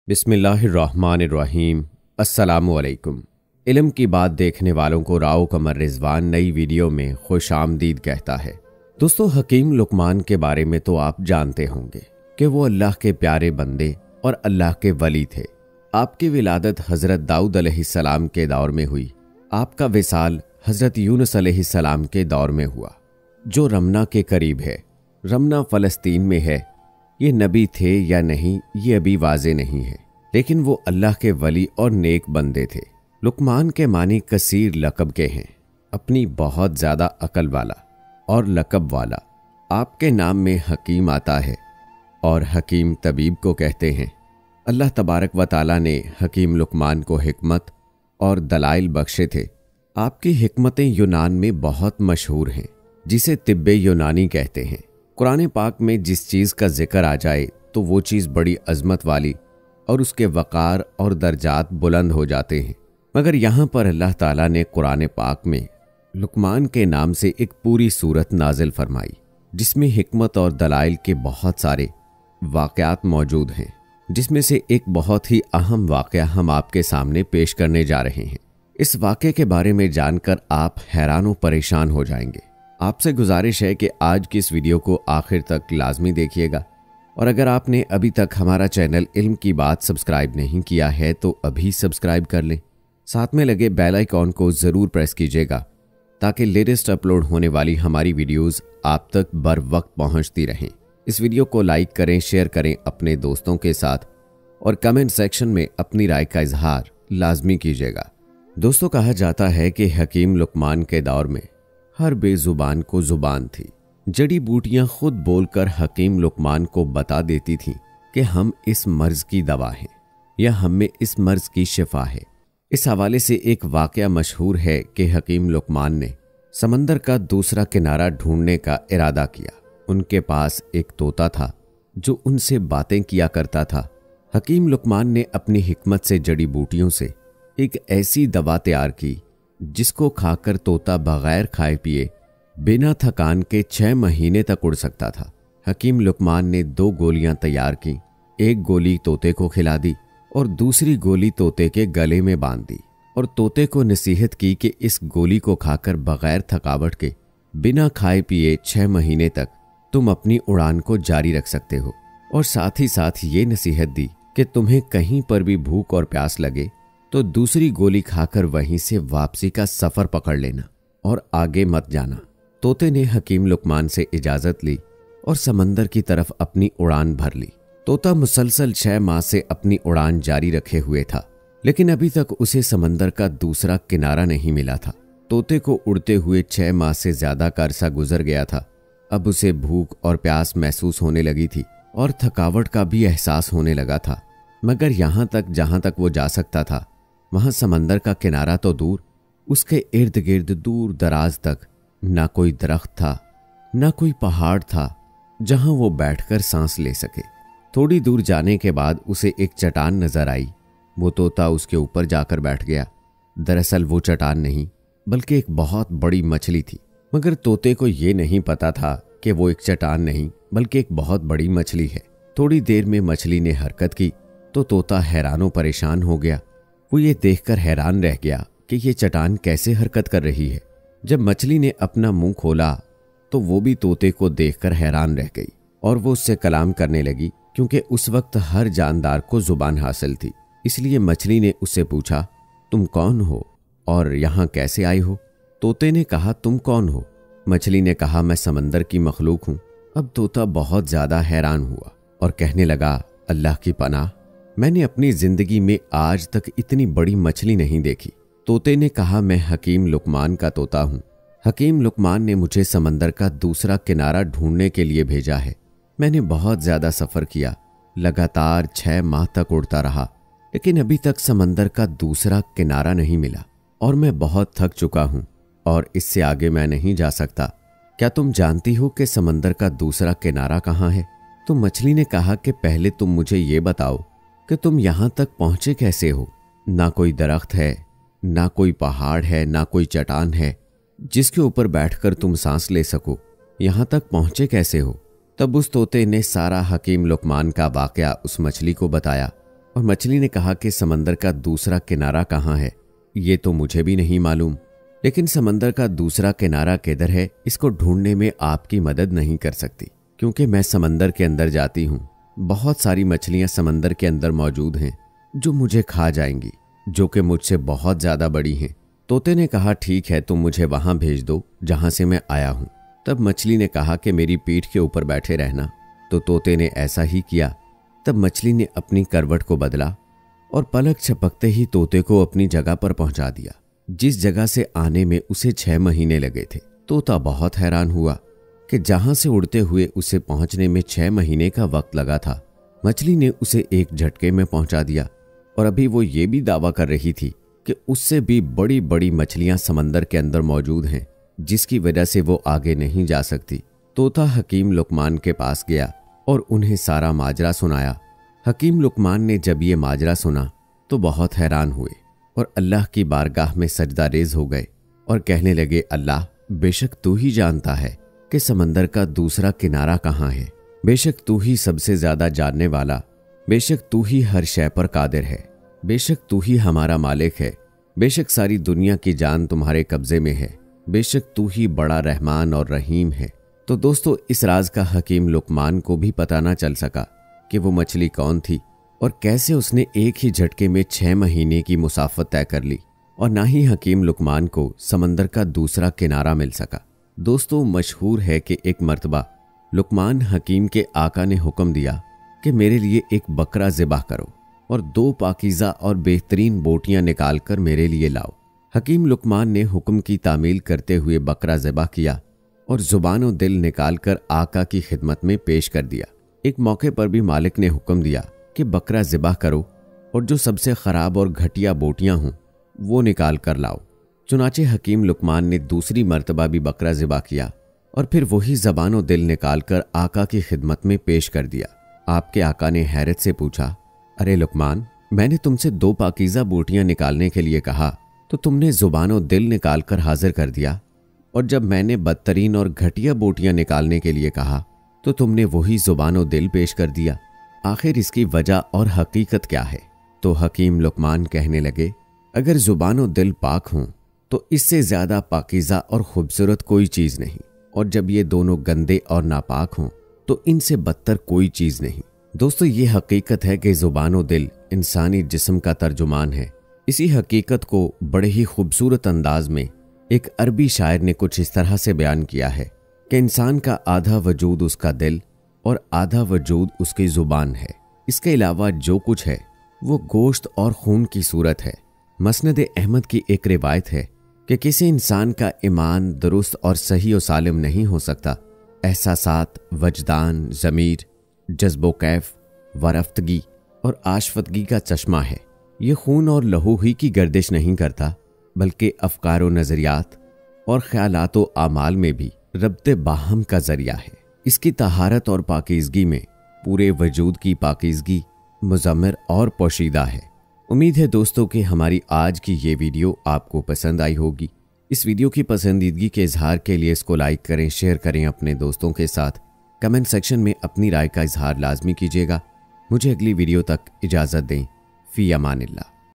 बिस्मिल्लाहिर्रहमानिर्रहीम। अस्सलामुअलैकुम। इल्म की बात देखने वालों को राव कमर रिजवान नई वीडियो में खुश आमदीद कहता है। दोस्तों, हकीम लुकमान के बारे में तो आप जानते होंगे कि वो अल्लाह के प्यारे बंदे और अल्लाह के वली थे। आपकी विलादत हज़रत दाऊद अलैहिस्सलाम के दौर में हुई। आपका विसाल हज़रत यूनुस अलैहिस्सलाम के दौर में हुआ, जो रमना के करीब है। रमना फ़लस्तीन में है। ये नबी थे या नहीं ये अभी वाज़े नहीं है, लेकिन वो अल्लाह के वली और नेक बंदे थे। लुकमान के मानी कसीर लक़ब के हैं, अपनी बहुत ज़्यादा अकल वाला और लक़ब वाला। आपके नाम में हकीम आता है और हकीम तबीब को कहते हैं। अल्लाह तबारक व तआला ने हकीम लुकमान को हिकमत और दलाइल बख्शे थे। आपकी हिकमतें यूनान में बहुत मशहूर हैं, जिसे तिब्बे यूनानी कहते हैं। कुरान पाक में जिस चीज़ का जिक्र आ जाए तो वो चीज़ बड़ी अजमत वाली और उसके वक़ार और दर्जात बुलंद हो जाते हैं। मगर यहाँ पर अल्लाह ताला ने कुरान पाक में लुकमान के नाम से एक पूरी सूरत नाजिल फरमाई, जिसमें हिकमत और दलाइल के बहुत सारे वाक़यात मौजूद हैं, जिसमें से एक बहुत ही अहम वाक़या हम आपके सामने पेश करने जा रहे हैं। इस वाक़े के बारे में जानकर आप हैरान व परेशान हो जाएंगे। आपसे गुजारिश है कि आज की इस वीडियो को आखिर तक लाजमी देखिएगा, और अगर आपने अभी तक हमारा चैनल इल्म की बात सब्सक्राइब नहीं किया है तो अभी सब्सक्राइब कर लें। साथ में लगे बेल आइकॉन को ज़रूर प्रेस कीजिएगा, ताकि लेटेस्ट अपलोड होने वाली हमारी वीडियोज़ आप तक बर वक्त पहुँचती रहें। इस वीडियो को लाइक करें, शेयर करें अपने दोस्तों के साथ, और कमेंट सेक्शन में अपनी राय का इजहार लाजमी कीजिएगा। दोस्तों, कहा जाता है कि हकीम लुकमान के दौर में हर बेजुबान को जुबान थी। जड़ी बूटियां खुद बोलकर हकीम लुकमान को बता देती थीं कि हम इस मर्ज की दवा हैं या हमें इस मर्ज की शिफा है। इस हवाले से एक वाकया मशहूर है कि हकीम लुकमान ने समंदर का दूसरा किनारा ढूंढने का इरादा किया। उनके पास एक तोता था जो उनसे बातें किया करता था। हकीम लुकमान ने अपनी हिकमत से जड़ी बूटियों से एक ऐसी दवा तैयार की जिसको खाकर तोता बगैर खाए पिए बिना थकान के 6 महीने तक उड़ सकता था। हकीम लुकमान ने 2 गोलियां तैयार की। एक गोली तोते को खिला दी और दूसरी गोली तोते के गले में बांध दी, और तोते को नसीहत की कि इस गोली को खाकर बगैर थकावट के बिना खाए पिए 6 महीने तक तुम अपनी उड़ान को जारी रख सकते हो। और साथ ही साथ ये नसीहत दी कि तुम्हें कहीं पर भी भूख और प्यास लगे तो दूसरी गोली खाकर वहीं से वापसी का सफर पकड़ लेना और आगे मत जाना। तोते ने हकीम लुकमान से इजाजत ली और समंदर की तरफ अपनी उड़ान भर ली। तोता मुसलसल 6 माह से अपनी उड़ान जारी रखे हुए था, लेकिन अभी तक उसे समंदर का दूसरा किनारा नहीं मिला था। तोते को उड़ते हुए 6 माह से ज्यादा का अरसा गुजर गया था। अब उसे भूख और प्यास महसूस होने लगी थी और थकावट का भी एहसास होने लगा था। मगर यहां तक जहां तक वो जा सकता था, वहां समंदर का किनारा तो दूर, उसके इर्द गिर्द दूर दराज तक ना कोई दरख्त था, ना कोई पहाड़ था जहां वो बैठकर सांस ले सके। थोड़ी दूर जाने के बाद उसे एक चट्टान नजर आई। वो तोता उसके ऊपर जाकर बैठ गया। दरअसल वो चट्टान नहीं बल्कि एक बहुत बड़ी मछली थी, मगर तोते को ये नहीं पता था कि वो एक चट्टान नहीं बल्कि एक बहुत बड़ी मछली है। थोड़ी देर में मछली ने हरकत की तो तोता हैरान परेशान हो गया। वो ये देखकर हैरान रह गया कि ये चट्टान कैसे हरकत कर रही है। जब मछली ने अपना मुंह खोला तो वो भी तोते को देखकर हैरान रह गई और वो उससे कलाम करने लगी, क्योंकि उस वक्त हर जानदार को जुबान हासिल थी। इसलिए मछली ने उससे पूछा, तुम कौन हो और यहाँ कैसे आई हो? तोते ने कहा, तुम कौन हो? मछली ने कहा, मैं समंदर की मखलूक हूँ। अब तोता बहुत ज्यादा हैरान हुआ और कहने लगा, अल्लाह की पनाह, मैंने अपनी जिंदगी में आज तक इतनी बड़ी मछली नहीं देखी। तोते ने कहा, मैं हकीम लुकमान का तोता हूँ। हकीम लुकमान ने मुझे समंदर का दूसरा किनारा ढूंढने के लिए भेजा है। मैंने बहुत ज्यादा सफर किया, लगातार 6 माह तक उड़ता रहा, लेकिन अभी तक समंदर का दूसरा किनारा नहीं मिला और मैं बहुत थक चुका हूँ और इससे आगे मैं नहीं जा सकता। क्या तुम जानती हो कि समंदर का दूसरा किनारा कहाँ है? तो मछली ने कहा कि पहले तुम मुझे ये बताओ कि तुम यहां तक पहुंचे कैसे हो? ना कोई दरख्त है, ना कोई पहाड़ है, ना कोई चट्टान है जिसके ऊपर बैठकर तुम सांस ले सको। यहां तक पहुंचे कैसे हो? तब उस तोते ने सारा हकीम लुकमान का वाकया उस मछली को बताया और मछली ने कहा कि समंदर का दूसरा किनारा कहाँ है, ये तो मुझे भी नहीं मालूम, लेकिन समंदर का दूसरा किनारा किधर है इसको ढूंढने में आपकी मदद नहीं कर सकती, क्योंकि मैं समंदर के अंदर जाती हूँ। बहुत सारी मछलियां समंदर के अंदर मौजूद हैं जो मुझे खा जाएंगी, जो कि मुझसे बहुत ज्यादा बड़ी हैं। तोते ने कहा ठीक है, तुम मुझे वहां भेज दो जहां से मैं आया हूं। तब मछली ने कहा कि मेरी पीठ के ऊपर बैठे रहना, तो तोते ने ऐसा ही किया। तब मछली ने अपनी करवट को बदला और पलक झपकते ही तोते को अपनी जगह पर पहुंचा दिया, जिस जगह से आने में उसे 6 महीने लगे थे। तोता बहुत हैरान हुआ कि जहां से उड़ते हुए उसे पहुंचने में 6 महीने का वक्त लगा था, मछली ने उसे एक झटके में पहुंचा दिया। और अभी वो ये भी दावा कर रही थी कि उससे भी बड़ी बड़ी मछलियां समंदर के अंदर मौजूद हैं, जिसकी वजह से वो आगे नहीं जा सकती। तोता हकीम लुकमान के पास गया और उन्हें सारा माजरा सुनाया। हकीम लुकमान ने जब ये माजरा सुना तो बहुत हैरान हुए और अल्लाह की बारगाह में सजदारेज हो गए और कहने लगे, अल्लाह, बेशक तू ही जानता है कि समंदर का दूसरा किनारा कहाँ है। बेशक तू ही सबसे ज्यादा जानने वाला, बेशक तू ही हर शय पर कादिर है, बेशक तू ही हमारा मालिक है, बेशक सारी दुनिया की जान तुम्हारे कब्जे में है, बेशक तू ही बड़ा रहमान और रहीम है। तो दोस्तों, इस राज का हकीम लुकमान को भी पता ना चल सका कि वो मछली कौन थी और कैसे उसने एक ही झटके में 6 महीने की मुसाफत तय कर ली, और ना ही हकीम लुकमान को समंदर का दूसरा किनारा मिल सका। दोस्तों, मशहूर है कि एक मर्तबा लुकमान हकीम के आका ने हुक्म दिया कि मेरे लिए एक बकरा ज़िबाह करो और 2 पाकीज़ा और बेहतरीन बोटियां निकाल कर मेरे लिए लाओ। हकीम लुकमान ने हुक्म की तामील करते हुए बकरा ज़िबाह किया और ज़ुबानो दिल निकाल कर आका की खिदमत में पेश कर दिया। एक मौके पर भी मालिक ने हुक्म दिया कि बकरा ज़िबाह करो और जो सबसे ख़राब और घटिया बोटियां हों वो निकाल कर लाओ। चुनाचे हकीम लुकमान ने दूसरी मर्तबा भी बकरा ज़िबाह किया और फिर वही ज़बानो दिल निकाल कर आका की खिदमत में पेश कर दिया। आपके आका ने हैरत से पूछा, अरे लुकमान, मैंने तुमसे 2 पाकीज़ा बोटियां निकालने के लिए कहा तो तुमने ज़ुबानो दिल निकाल कर हाजिर कर दिया, और जब मैंने बदतरीन और घटिया बोटियां निकालने के लिए कहा तो तुमने वही ज़ुबानो दिल पेश कर दिया। आखिर इसकी वजह और हकीकत क्या है? तो हकीम लुकमान कहने लगे, अगर ज़ुबानो दिल पाक हों तो इससे ज़्यादा पाकीज़ा और खूबसूरत कोई चीज़ नहीं, और जब ये दोनों गंदे और नापाक हों तो इनसे बदतर कोई चीज़ नहीं। दोस्तों, ये हकीकत है कि ज़ुबानो दिल इंसानी जिस्म का तर्जुमान है। इसी हकीकत को बड़े ही खूबसूरत अंदाज में एक अरबी शायर ने कुछ इस तरह से बयान किया है कि इंसान का आधा वजूद उसका दिल और आधा वजूद उसकी ज़ुबान है। इसके अलावा जो कुछ है वो गोश्त और खून की सूरत है। मसनद अहमद की एक रिवायत है कि किसी इंसान का ईमान दुरुस्त और सही और सालिम नहीं हो सकता। एहसासात, वजदान, ज़मीर, जज्बो कैफ, वरफ्तगी और आशफतगी का चश्मा है। ये खून और लहू ही की गर्दिश नहीं करता, बल्कि अफकार व नज़रियात और ख्यालात व आमाल में भी रब्ते बाहम का जरिया है। इसकी तहारत और पाकीज़गी में पूरे वजूद की पाकीज़गी मुज़म्मिर और पोशीदा है। उम्मीद है दोस्तों कि हमारी आज की ये वीडियो आपको पसंद आई होगी। इस वीडियो की पसंदीदगी के इजहार के लिए इसको लाइक करें, शेयर करें अपने दोस्तों के साथ। कमेंट सेक्शन में अपनी राय का इजहार लाजमी कीजिएगा। मुझे अगली वीडियो तक इजाज़त दें। फ़ी अमानिल्लाह।